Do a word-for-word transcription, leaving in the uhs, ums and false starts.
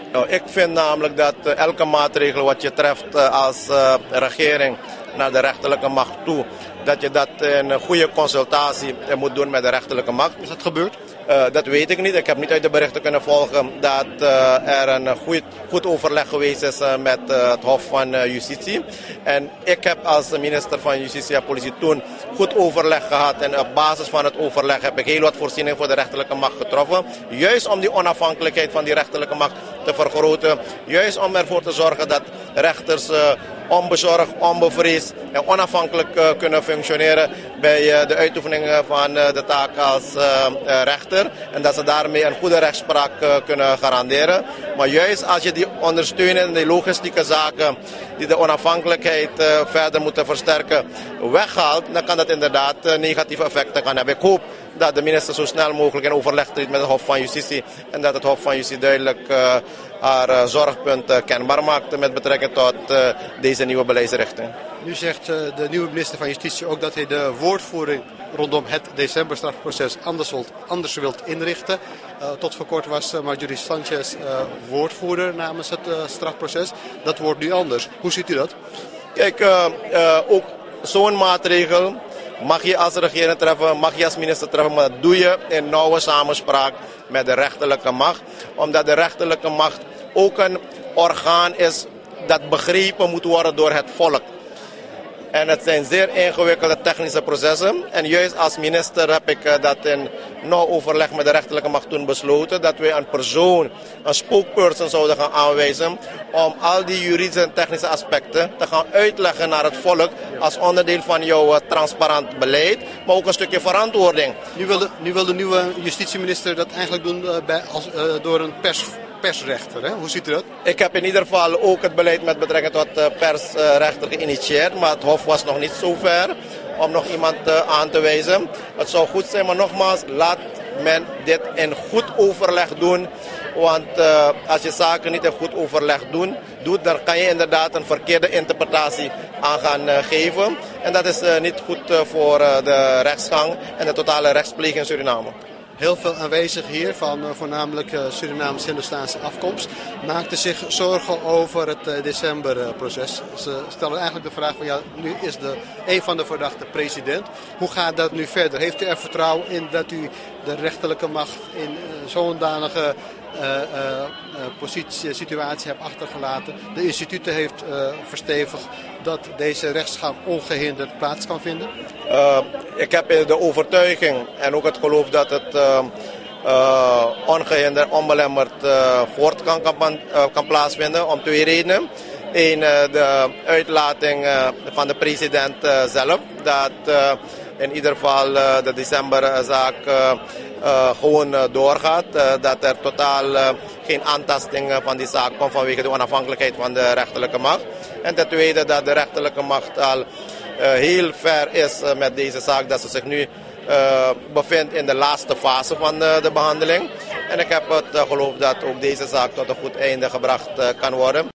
Nou, ik vind namelijk dat uh, elke maatregel wat je treft uh, als uh, regering naar de rechterlijke macht toe, dat je dat in een goede consultatie uh, moet doen met de rechterlijke macht. Is dat gebeurd? Uh, dat weet ik niet. Ik heb niet uit de berichten kunnen volgen dat uh, er een goed, goed overleg geweest is uh, met uh, het Hof van uh, Justitie. En ik heb als minister van Justitie en Politie toen goed overleg gehad. En op basis van het overleg heb ik heel wat voorzieningen voor de rechterlijke macht getroffen. Juist om die onafhankelijkheid van die rechterlijke macht te vergroten. Juist om ervoor te zorgen dat rechters uh, onbezorgd, onbevreesd en onafhankelijk uh, kunnen functioneren bij uh, de uitoefening van uh, de taak als uh, uh, rechter. En dat ze daarmee een goede rechtspraak uh, kunnen garanderen. Maar juist als je die ondersteunende, die logistieke zaken die de onafhankelijkheid uh, verder moeten versterken weghaalt, dan kan dat inderdaad uh, negatieve effecten gaan hebben. Ik hoop dat de minister zo snel mogelijk in overleg treedt met het Hof van Justitie en dat het Hof van Justitie duidelijk uh, haar uh, zorgpunten uh, kenbaar maakt met betrekking tot uh, deze nieuwe beleidsrichting. Nu zegt uh, de nieuwe minister van Justitie ook dat hij de woordvoering rondom het decemberstrafproces anders wilt, anders wilt inrichten. Uh, tot voor kort was uh, Marjorie Sanchez uh, woordvoerder namens het uh, strafproces. Dat wordt nu anders. Hoe ziet u dat? Kijk, uh, uh, ook zo'n maatregel mag je als regering treffen, mag je als minister treffen, maar dat doe je in nauwe samenspraak met de rechterlijke macht. Omdat de rechterlijke macht ook een orgaan is dat begrepen moet worden door het volk. En het zijn zeer ingewikkelde technische processen. En juist als minister heb ik uh, dat in nauw overleg met de rechterlijke macht toen besloten. Dat we een persoon, een spokesperson zouden gaan aanwijzen. Om al die juridische en technische aspecten te gaan uitleggen naar het volk. Als onderdeel van jouw uh, transparant beleid. Maar ook een stukje verantwoording. Nu wil de, nu wil de nieuwe justitieminister dat eigenlijk doen uh, bij, als, uh, door een pers... persrechter, hè? Hoe ziet u dat? Ik heb in ieder geval ook het beleid met betrekking tot uh, persrechter geïnitieerd, maar het Hof was nog niet zo ver om nog iemand uh, aan te wijzen. Het zou goed zijn, maar nogmaals, laat men dit in goed overleg doen. Want uh, als je zaken niet in goed overleg doen, doet, dan kan je inderdaad een verkeerde interpretatie aan gaan uh, geven. En dat is uh, niet goed uh, voor uh, de rechtsgang en de totale rechtspleging in Suriname. Heel veel aanwezig hier, van uh, voornamelijk uh, Surinaams-Hindoestaanse afkomst, maakten zich zorgen over het uh, decemberproces. Ze stellen eigenlijk de vraag van, ja, nu is de, een van de verdachten president. Hoe gaat dat nu verder? Heeft u er vertrouwen in dat u de rechterlijke macht in uh, zo'n danige uh, uh, uh, positie, situatie hebt achtergelaten? De instituten heeft uh, verstevigd dat deze rechtsgang ongehinderd plaats kan vinden? Uh, ik heb de overtuiging en ook het geloof dat het uh, uh, ongehinderd, onbelemmerd uh, voort kan, kan, uh, kan plaatsvinden om twee redenen. Eén, uh, de uitlating uh, van de president uh, zelf, dat uh, in ieder geval uh, de decemberzaak uh, uh, gewoon uh, doorgaat. Uh, dat er totaal uh, geen aantasting uh, van die zaak komt vanwege de onafhankelijkheid van de rechterlijke macht. En ten tweede dat de rechterlijke macht al uh, heel ver is uh, met deze zaak, dat ze zich nu uh, bevindt in de laatste fase van uh, de behandeling. En ik heb het uh, geloof dat ook deze zaak tot een goed einde gebracht uh, kan worden.